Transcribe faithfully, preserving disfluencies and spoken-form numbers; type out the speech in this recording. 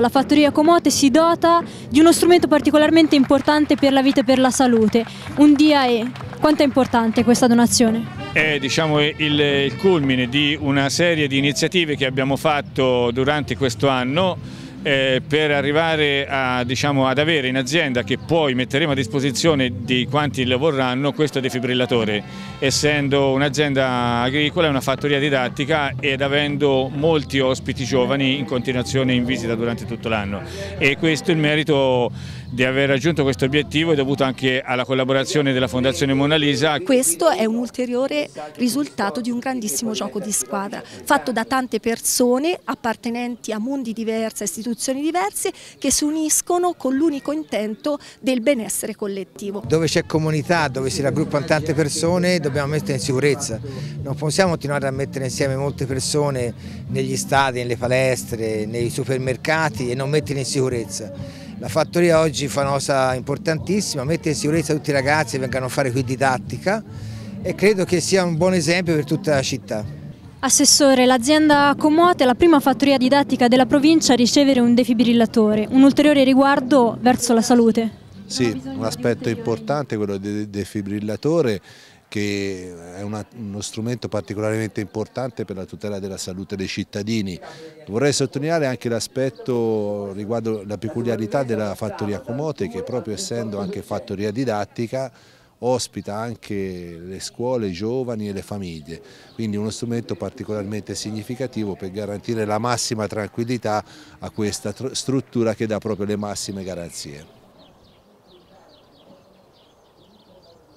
La fattoria Comote si dota di uno strumento particolarmente importante per la vita e per la salute, un D A E. Quanto è importante questa donazione? È diciamo, il, il culmine di una serie di iniziative che abbiamo fatto durante questo anno eh, per arrivare a, diciamo, ad avere in azienda, che poi metteremo a disposizione di quanti lo vorranno, questo defibrillatore, essendo un'azienda agricola e una fattoria didattica ed avendo molti ospiti giovani in continuazione in visita durante tutto l'anno. E questo il merito di aver raggiunto questo obiettivo è dovuto anche alla collaborazione della Fondazione Mona Lisa. Questo è un ulteriore risultato di un grandissimo gioco di squadra, fatto da tante persone appartenenti a mondi diversi, a istituzioni diverse, che si uniscono con l'unico intento del benessere collettivo. Dove c'è comunità, dove si raggruppano tante persone, dobbiamo mettere in sicurezza. Non possiamo continuare a mettere insieme molte persone negli stadi, nelle palestre, nei supermercati e non mettere in sicurezza. La fattoria oggi fa una cosa importantissima, mette in sicurezza tutti i ragazzi che vengano a fare qui didattica e credo che sia un buon esempio per tutta la città. Assessore, l'azienda Comote è la prima fattoria didattica della provincia a ricevere un defibrillatore, un ulteriore riguardo verso la salute. Sì, un aspetto importante quello del defibrillatore, che è una, uno strumento particolarmente importante per la tutela della salute dei cittadini. Vorrei sottolineare anche l'aspetto riguardo la peculiarità della fattoria Comote, che proprio essendo anche fattoria didattica ospita anche le scuole, i giovani e le famiglie, quindi uno strumento particolarmente significativo per garantire la massima tranquillità a questa struttura che dà proprio le massime garanzie.